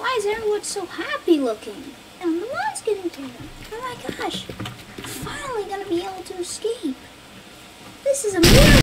Why is everyone so happy looking? And the line's getting taken. Oh my gosh. I'm finally gonna be able to escape. This is amazing.